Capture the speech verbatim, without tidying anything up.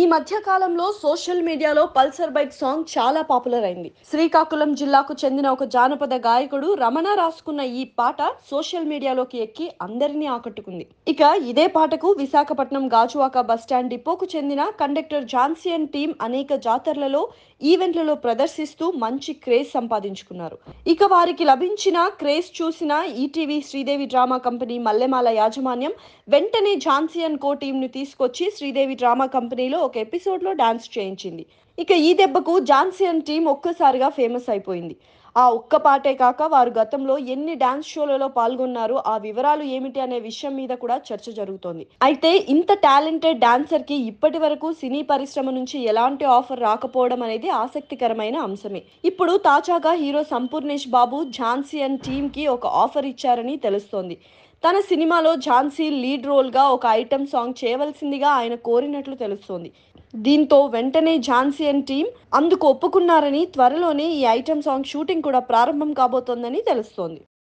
ఈ మధ్య కాలంలో social media pulsar bike song చాలా పాపులర్ అయింది. శ్రీకాకుళం జిల్లాకు చెందిన ఒక జానపద గాయకుడు రమణ రాసుకున్న ఈ పాట సోషల్ మీడియాలోకి ఎక్కి అందరినీ ఆకట్టుకుంది. ఇక ఇదే పాటకు విశాఖపట్నం గాజువాక బస్టాండ్ డిపోకు చెందిన కండక్టర్ ఝాన్సీ టీం అనేక జాతరలలో, ఈవెంట్లలో ప్రదర్శిస్తూ మంచి క్రేజ్ సంపాదించుకున్నారు. ఇక వారికి లభించిన క్రేజ్ చూసిన ETV Sridevi drama company Mallemala యాజమాన్యం వెంటనే ఝాన్సీ అండ్ కో టీం ని తీసుకొచ్చి శ్రీదేవి డ్రామా కంపెనీలో ఒక ఎపిసోడ్ లో డాన్స్ చేయించింది. ఇక ఈ దెబ్బకు ఝాన్సీ అండ్ టీం ఒక్కసారిగా ఫేమస్ అయిపోయింది. ఆ ఒక్క పాటే కాక వారు గతంలో ఎన్ని డాన్స్ షోలలో పాల్గొన్నారో ఆ వివరాలు ఏమిటి అనే విషయం మీద కూడా చర్చ జరుగుతోంది. అయితే ఇంత టాలెంటెడ్ డాన్సర్ కి ఇప్పటి వరకు సినీ పరిశ్రమ నుంచి ఎలాంటి ఆఫర్ రాకపోవడం అనేది ఆసక్తికరమైన అంశమే. ఇప్పుడు తాజాగా hero Sampoornesh Babu Jhansi and team కి ఒక ఆఫర్ ఇచ్చారని తెలుస్తోంది. తన సినిమాలో ఝాన్సీ లీడ్ రోల్ గా ఒక ఐటెం సాంగ్ చేయవలసిందిగా ఆయన కోరినట్లు తెలుస్తోంది. దీంతో వెంటనే ఝాన్సీ అండ్ టీం అందుకు ఒప్పుకున్నారని, త్వరలోనే ఈ ఐటెం సాంగ్ షూటింగ్ కూడా ప్రారంభం కాబోతోందని తెలుస్తోంది.